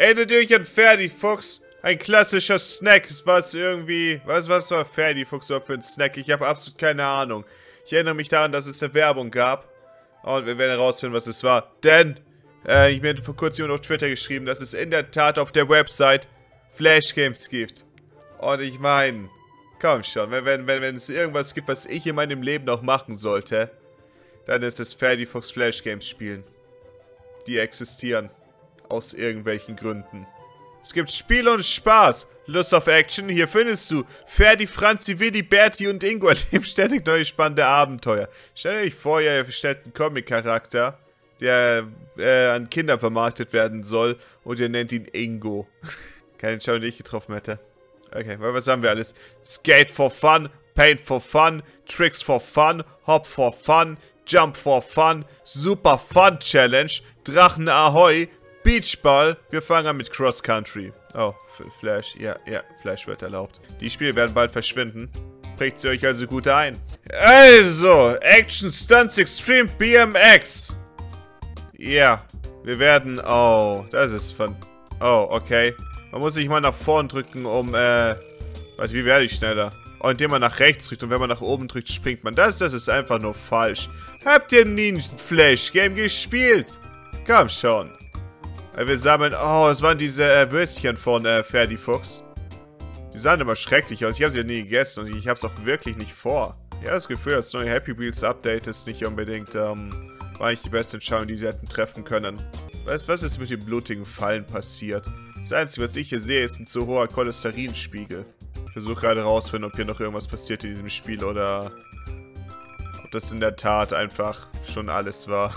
Erinnert ihr euch an Ferdi-Fuchs? Ein klassischer Snack. Was irgendwie... Was war Ferdi-Fuchs für ein Snack? Ich habe absolut keine Ahnung. Ich erinnere mich daran, dass es eine Werbung gab. Und wir werden herausfinden, was es war. Denn, ich mir vor kurzem auf Twitter geschrieben, dass es in der Tat auf der Website Flash Games gibt. Und ich meine, komm schon, wenn es irgendwas gibt, was ich in meinem Leben noch machen sollte, dann ist es Ferdi-Fuchs Flash Games spielen. Die existieren. Aus irgendwelchen Gründen. Es gibt Spiel und Spaß. Lust auf Action? Hier findest du Ferdi, Franzi, Willi, Berti und Ingo erleben ständig neue spannende Abenteuer. Stellt euch vor, ihr stellt einen Comic-Charakter, der an Kinder vermarktet werden soll und ihr nennt ihn Ingo. Keine Entscheidung, die ich getroffen hätte. Okay, was haben wir alles? Skate for fun, Paint for fun, Tricks for fun, Hop for fun, Jump for fun, Super Fun Challenge, Drachen Ahoi, Beachball. Wir fangen an mit Cross Country. Oh, Flash. Ja, Flash wird erlaubt. Die Spiele werden bald verschwinden. Prägt sie euch also gut ein. Also, Action Stunts Extreme BMX. Ja, wir werden... Oh, das ist von... Oh, okay. Man muss sich mal nach vorn drücken, um, Warte, wie werde ich schneller? Oh, indem man nach rechts drückt und wenn man nach oben drückt, springt man. Das ist einfach nur falsch. Habt ihr nie ein Flash-Game gespielt? Komm schon. Wir sammeln... Oh, es waren diese Würstchen von Ferdi-Fuchs. Die sahen immer schrecklich aus. Ich habe sie ja nie gegessen und ich habe es auch wirklich nicht vor. Ich habe das Gefühl, das neue Happy Wheels Update ist nicht unbedingt... war eigentlich die beste Entscheidung, die sie hätten treffen können. Was ist mit den blutigen Fallen passiert? Das Einzige, was ich hier sehe, ist ein zu hoher Cholesterinspiegel. Ich versuche gerade herauszufinden, ob hier noch irgendwas passiert in diesem Spiel oder... ob das in der Tat einfach schon alles war.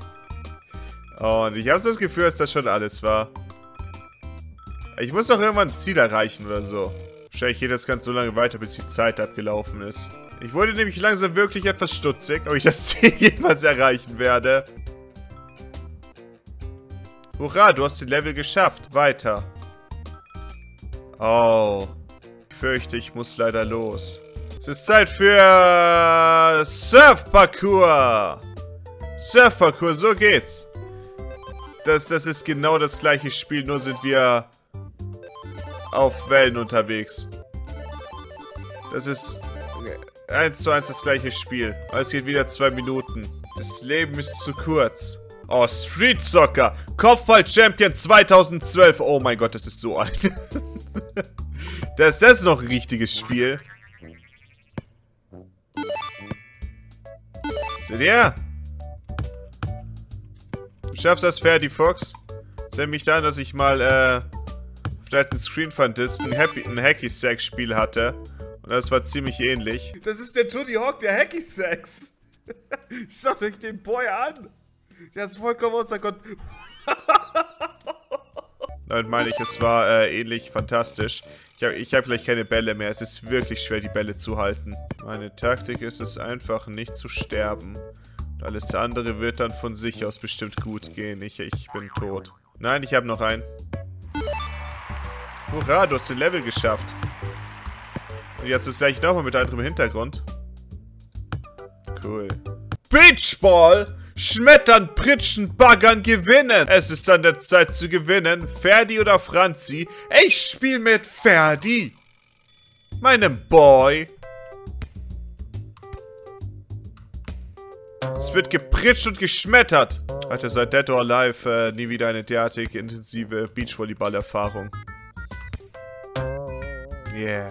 Und ich habe so das Gefühl, dass das schon alles war. Ich muss doch irgendwann ein Ziel erreichen oder so. Wahrscheinlich geht das ganz so lange weiter, bis die Zeit abgelaufen ist. Ich wurde nämlich langsam wirklich etwas stutzig, ob ich das Ziel jemals erreichen werde. Hurra, du hast den Level geschafft. Weiter. Oh. Ich fürchte, ich muss leider los. Es ist Zeit für Surfparcours. Surfparcours, so geht's. Das ist genau das gleiche Spiel, nur sind wir auf Wellen unterwegs. Das ist 1:1 das gleiche Spiel. Aber es geht wieder 2 Minuten. Das Leben ist zu kurz. Oh, Street Soccer. Kopfball-Champion 2012. Oh mein Gott, das ist so alt. Das ist noch ein richtiges Spiel. Seht ihr? Du schaffst das, Ferdi-Fuchs. Es erinnert mich daran, dass ich mal vielleicht einen Screen fand, ein Hacky-Sack-Spiel hatte. Und das war ziemlich ähnlich. Das ist der Tony Hawk der Hacky-Sacks. Schaut euch den Boy an. Der ist vollkommen außer Gott. Damit meine ich, es war ähnlich fantastisch. Ich hab gleich keine Bälle mehr. Es ist wirklich schwer, die Bälle zu halten. Meine Taktik ist es einfach, nicht zu sterben. Und alles andere wird dann von sich aus bestimmt gut gehen. Ich bin tot. Nein, ich habe noch einen. Hurra, du hast den Level geschafft. Und jetzt ist gleich nochmal mit anderem Hintergrund. Cool. Beachball! Schmettern, pritschen, baggern, gewinnen. Es ist an der Zeit zu gewinnen. Ferdi oder Franzi? Ich spiele mit Ferdi. Meinem Boy. Es wird gepritscht und geschmettert. Hatte seit Dead or Alive nie wieder eine derartig intensive Beachvolleyball-Erfahrung. Yeah.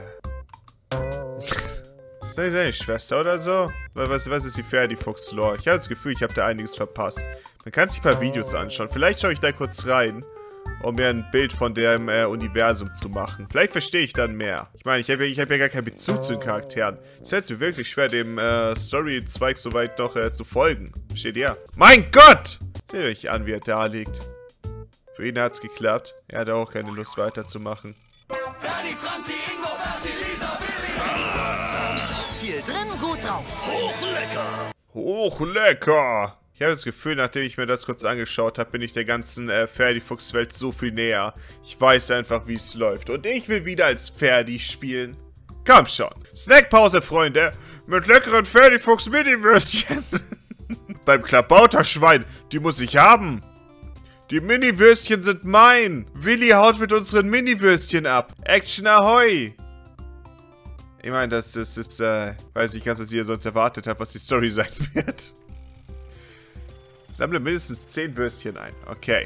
Ist das seine Schwester oder so? Was ist die Ferdi-Fuchs-Lore? Ich habe das Gefühl, ich habe da einiges verpasst. Man kann sich ein paar Videos anschauen. Vielleicht schaue ich da kurz rein, um mir ein Bild von dem Universum zu machen. Vielleicht verstehe ich dann mehr. Ich meine, ich hab ja gar keinen Bezug zu den Charakteren. Es fällt mir wirklich schwer, dem Story-Zweig soweit noch zu folgen. Versteht ihr? Mein Gott! Seht euch an, wie er da liegt. Für ihn hat's geklappt. Er hat auch keine Lust weiterzumachen. Ferdi, Franzi, Ingo, Berti, Lisa, Willi. Viel drin, gut drauf. Hochlecker. Hochlecker! Ich habe das Gefühl, nachdem ich mir das kurz angeschaut habe, bin ich der ganzen Ferdi-Fuchs-Welt so viel näher. Ich weiß einfach, wie es läuft. Und ich will wieder als Ferdi spielen. Komm schon. Snackpause, Freunde. Mit leckeren Ferdi-Fuchs-Mini-Würstchen. Beim Klabauterschwein. Die muss ich haben. Die Mini-Würstchen sind mein. Willi haut mit unseren Mini-Würstchen ab. Action Ahoy. Ich meine, das ist, weiß ich ganz, was ihr sonst erwartet habt, was die Story sein wird. Sammle mindestens 10 Würstchen ein. Okay.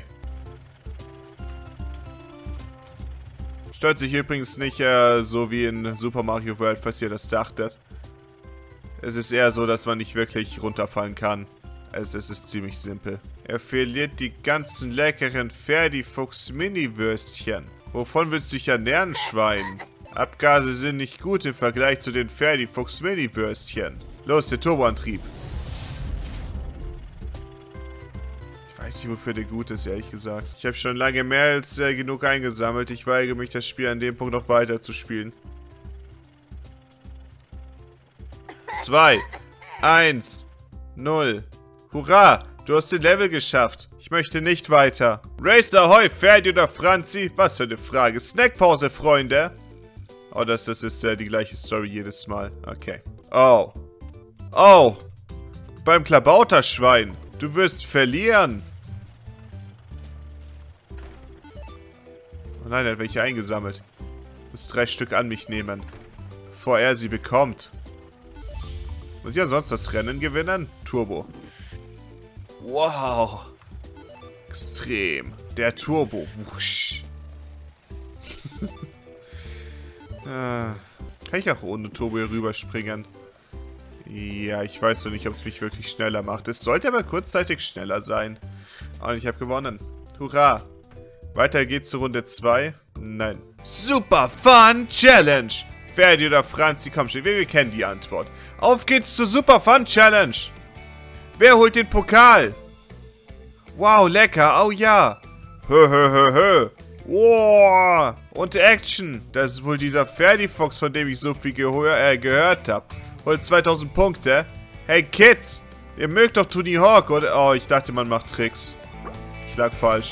Steuert sich übrigens nicht so wie in Super Mario World, falls ihr das dachtet. Es ist eher so, dass man nicht wirklich runterfallen kann. Es ist ziemlich simpel. Er verliert die ganzen leckeren Ferdi-Fuchs-Mini-Würstchen. Wovon willst du dich ernähren, Schwein? Abgase sind nicht gut im Vergleich zu den Ferdi-Fuchs-Mini-Würstchen. Los, der Turboantrieb. Ich weiß nicht, wofür der gut ist, ehrlich gesagt. Ich habe schon lange mehr als genug eingesammelt. Ich weigere mich, das Spiel an dem Punkt noch weiter zu spielen. 2, 1, 0. Hurra! Du hast den Level geschafft. Ich möchte nicht weiter. Race Ahoy, Ferdi oder Franzi? Was für eine Frage. Snackpause, Freunde. Oh, das ist die gleiche Story jedes Mal. Okay. Oh. Oh. Beim Klabauterschwein. Du wirst verlieren. Oh nein, er hat welche eingesammelt. Ich muss 3 Stück an mich nehmen. Bevor er sie bekommt. Muss ich ansonsten das Rennen gewinnen? Turbo. Wow. Extrem. Der Turbo. Wusch. Kann ich auch ohne Turbo hier rüberspringen? Ja, ich weiß noch nicht, ob es mich wirklich schneller macht. Es sollte aber kurzzeitig schneller sein. Und ich habe gewonnen. Hurra. Weiter geht's zu Runde 2. Nein. Super Fun Challenge. Ferdi oder Franzi, komm schon, wir kennen die Antwort. Auf geht's zur Super Fun Challenge. Wer holt den Pokal? Wow, lecker, oh ja. Hö. Wow. Und Action. Das ist wohl dieser Ferdi-Fox, von dem ich so viel gehört habe. Holt 2000 Punkte. Hey Kids, ihr mögt doch Tony Hawk, oder? Oh, ich dachte, man macht Tricks. Ich lag falsch.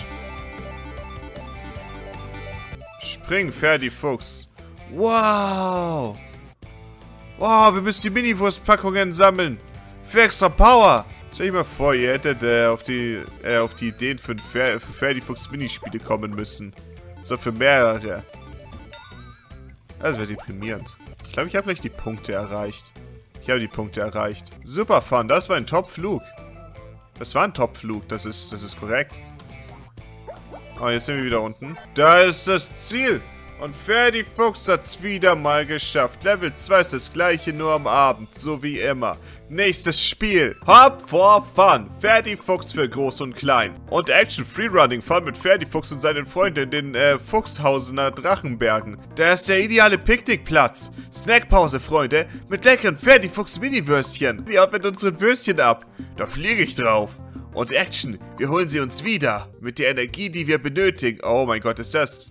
Spring, Ferdi-Fuchs. Wow. Wow, wir müssen die Mini-Wurstpackungen sammeln. Für extra Power. Stell dir mal vor, ihr hättet auf die Ideen für Ferdi-Fuchs-Minispiele kommen müssen. So für mehrere. Das wäre deprimierend. Ich glaube, ich habe gleich die Punkte erreicht. Ich habe die Punkte erreicht. Super Fun, das war ein Top-Flug. Das war ein Top-Flug, das ist korrekt. Oh, jetzt sind wir wieder unten. Da ist das Ziel. Und Ferdi Fuchs hat's wieder mal geschafft. Level 2 ist das gleiche, nur am Abend, so wie immer. Nächstes Spiel. Hop for Fun. Ferdi Fuchs für Groß und Klein. Und Action Freerunning Fun mit Ferdi Fuchs und seinen Freunden in den Fuchshausener Drachenbergen. Da ist der ideale Picknickplatz. Snackpause, Freunde, mit leckeren Ferdi Fuchs Mini-Würstchen. Die haut mit unseren Würstchen ab. Da fliege ich drauf. Und Action, wir holen sie uns wieder. Mit der Energie, die wir benötigen. Oh mein Gott, ist das...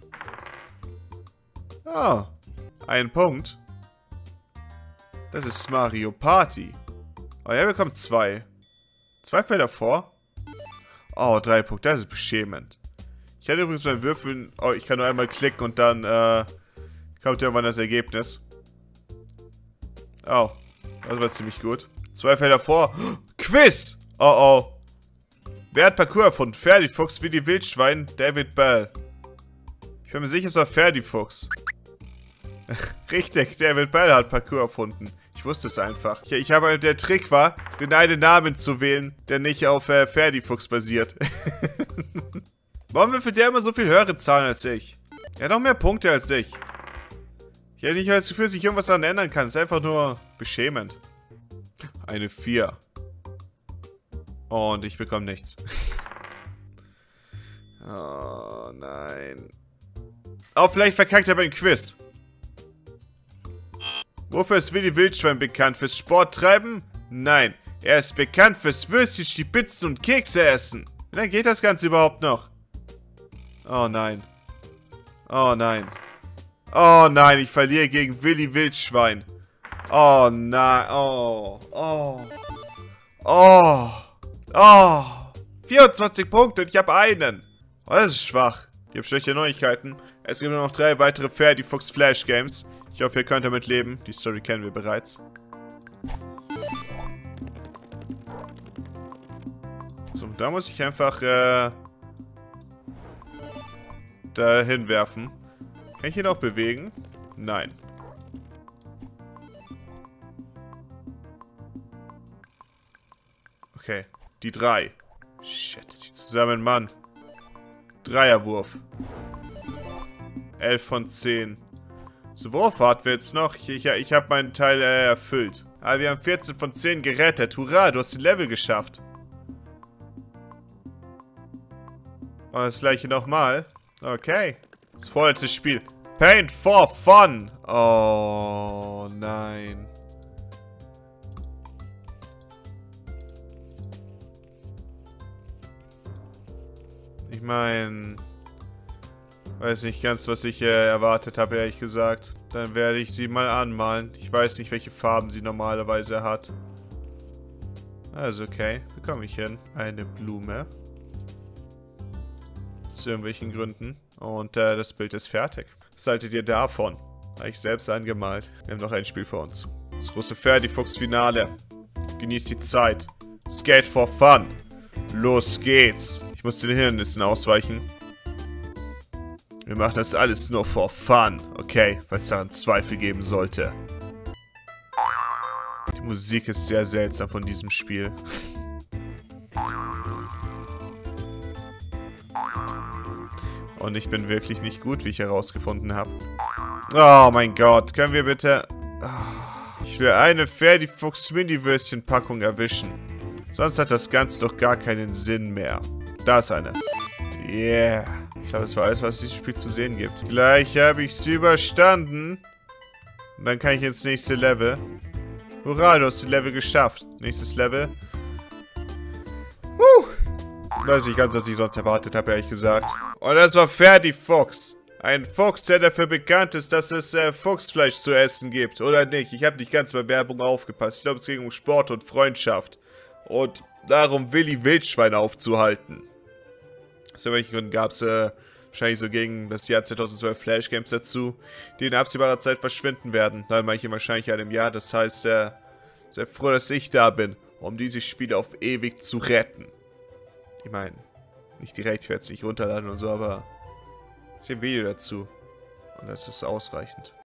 Oh, ein Punkt. Das ist Mario Party. Oh, er bekommt 2. 2 Felder vor. Oh, 3 Punkte. Das ist beschämend. Ich hatte übrigens beim Würfeln... Oh, ich kann nur einmal klicken und dann kommt irgendwann das Ergebnis. Oh, das war ziemlich gut. 2 Felder vor. Quiz! Oh, oh. Wer hat Parkour erfunden? Ferdi Fuchs, wie die Wildschwein, David Bell. Ich bin mir sicher, es war Ferdi Fuchs. Richtig, David Bell hat Parkour erfunden. Ich wusste es einfach. Ich habe halt, der Trick war, den einen Namen zu wählen, der nicht auf Ferdi Fuchs basiert. Warum würfelt der immer so viel höhere Zahlen als ich? Er hat noch mehr Punkte als ich. Ich hätte nicht das Gefühl, dass ich irgendwas daran ändern kann. Es ist einfach nur beschämend. Eine 4. Und ich bekomme nichts. Oh nein. Oh, vielleicht verkackt er beim Quiz. Wofür ist Willi Wildschwein bekannt? Fürs Sporttreiben? Nein. Er ist bekannt fürs Würstchen, Stibitzen und Kekse essen. Wie lange geht das Ganze überhaupt noch? Oh nein. Oh nein. Oh nein, ich verliere gegen Willi Wildschwein. Oh nein. Oh. Oh. Oh. Oh. 24 Punkte und ich habe einen. Oh, das ist schwach. Ich habe schlechte Neuigkeiten. Es gibt nur noch 3 weitere Ferdi Fuchs Flash Games. Ich hoffe, ihr könnt damit leben. Die Story kennen wir bereits. So, da muss ich einfach dahin werfen. Kann ich ihn auch bewegen? Nein. Okay, die 3. Shit, zusammen, Mann. Dreierwurf. 11 von 10. So, worauf warten wir jetzt noch? Ich habe meinen Teil erfüllt. Aber wir haben 14 von 10 gerettet. Hurra, du hast den Level geschafft. Und das gleiche nochmal. Okay. Das vorletzte Spiel. Paint for Fun. Oh, nein. Ich meine... Weiß nicht ganz, was ich erwartet habe, ehrlich gesagt. Dann werde ich sie mal anmalen. Ich weiß nicht, welche Farben sie normalerweise hat. Also okay, bekomme ich hin. Eine Blume. Aus irgendwelchen Gründen. Und das Bild ist fertig. Was haltet ihr davon? Habe ich selbst angemalt. Wir haben noch ein Spiel vor uns. Das große Ferdi-Fuchs-Finale. Genießt die Zeit. Skate for Fun. Los geht's. Ich muss den Hindernissen ausweichen. Wir machen das alles nur for fun, okay? Weil es daran Zweifel geben sollte. Die Musik ist sehr seltsam von diesem Spiel. Und ich bin wirklich nicht gut, wie ich herausgefunden habe. Oh mein Gott, können wir bitte... Ich will eine Ferdi-Fuchs-Mini-Würstchen-Packung erwischen. Sonst hat das Ganze doch gar keinen Sinn mehr. Da ist eine. Yeah. Ich glaube, das war alles, was es in diesem Spiel zu sehen gibt. Gleich habe ich es überstanden. Und dann kann ich ins nächste Level. Hurra, du hast das Level geschafft. Nächstes Level. Weiß ich ganz, was ich sonst erwartet habe, ehrlich gesagt. Und das war Ferdi Fuchs. Ein Fuchs, der dafür bekannt ist, dass es Fuchsfleisch zu essen gibt. Oder nicht? Ich habe nicht ganz bei Werbung aufgepasst. Ich glaube, es ging um Sport und Freundschaft. Und darum Willi Wildschwein aufzuhalten. Aus irgendwelchen Gründen gab es wahrscheinlich so gegen das Jahr 2012 Flash-Games dazu, die in absehbarer Zeit verschwinden werden. Dann mache ich wahrscheinlich einem Jahr. Das heißt, sehr froh, dass ich da bin, um dieses Spiel auf ewig zu retten. Ich meine, nicht direkt, ich werde es nicht runterladen und so, aber es ist ein Video dazu. Und das ist ausreichend.